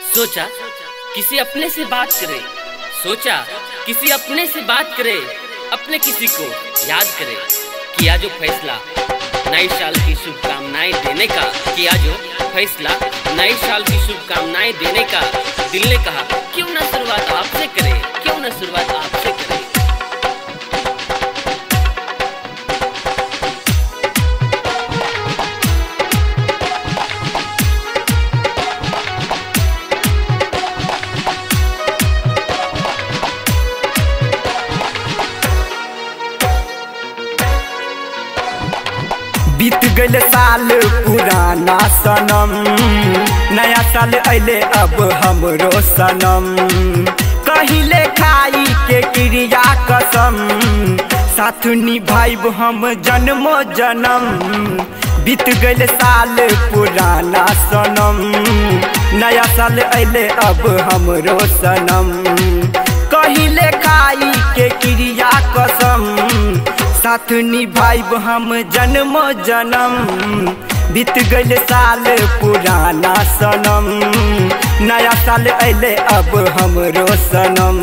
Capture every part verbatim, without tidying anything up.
सोचा किसी अपने से बात करे, सोचा किसी अपने से बात करे, अपने किसी को याद करे। किया जो फैसला नए साल की शुभकामनाएं देने का, किया जो फैसला नए साल की शुभकामनाएं देने का। दिल ने कहा क्यों ना शुरुआत आपसे करे, क्यों ना शुरुआत आपसे करे। बीत गए साल पुराना सनम, नया साल अले अब हमरो सनम। कहिले खाई के क्रिया कसम, साथ निभाइब हम जन्मो जन्म। बीत गए साल पुराना सनम, नया साल अले अब हमरो सनम। कहिले खाई के क्रिया कसम, साथ निभाइब हम जन्मो जन्म। बीत गए साल पुराना सनम, नया साल अले अब हमरो सनम।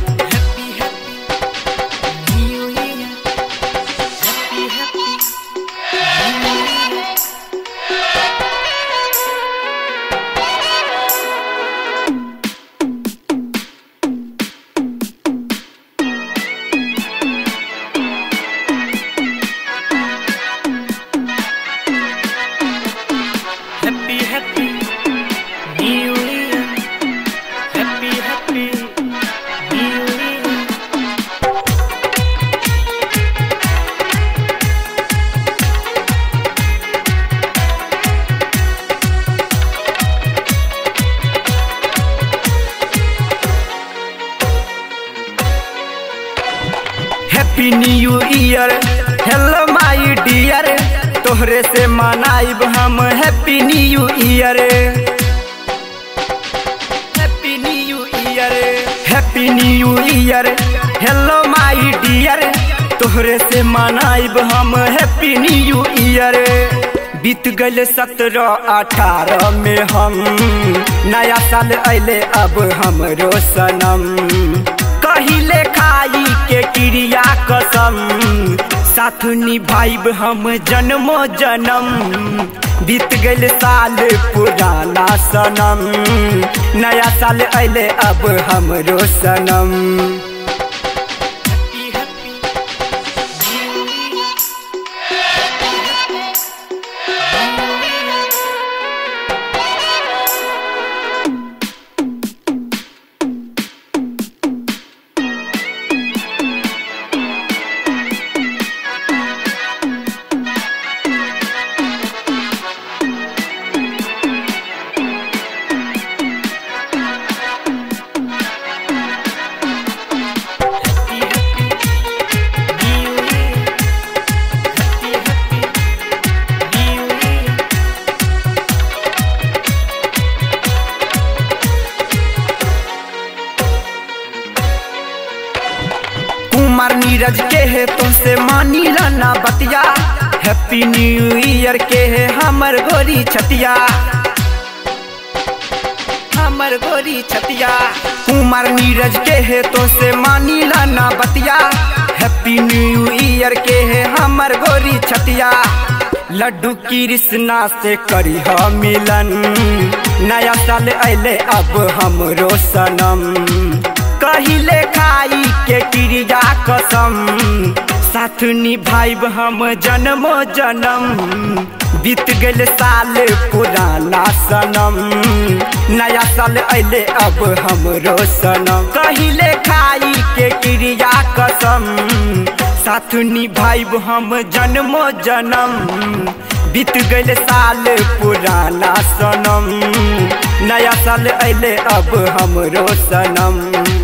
Happy new year, hello my dear, तोहरे से मनाइब हम happy new year. Happy new year, happy new year, hello my dear, तोहरे से मनाइब हम हैप्पी न्यू ईयर। बीत गए सत्रह अठारह में हम, नया साल अले अब हमरो सनम। कहिले खाई के क्रिया कसम, साथ निभाइब हम जन्मो जन्म। बीत गए साल पुराना सनम, नया साल अले अब हमरो सनम। कुमार नीरज के है तो से मानी लाना बतिया, हैप्पी न्यू ईयर के है हमर गोरी छतिया, हमर गोरी छतिया। कुमार नीरज के है तो से मानी लाना बतिया, हैप्पी न्यू ईयर के है हमर गोरी छतिया। लड्डू कृष्णा से करी ह मिलन, नया साल अले अब हमरो सनम। कहिले खाई के क्रिया कसम, साथ निभाइब हम जन्मो जन्म। बीत गए साल पुराना सनम, नया साल अले अब हमरो सनम। कहिले खाई के क्रिया कसम, साथ निभाइब हम जन्मो जन्म। बीत गए साल पुराना सनम, नया साल अले अब हमरो सनम।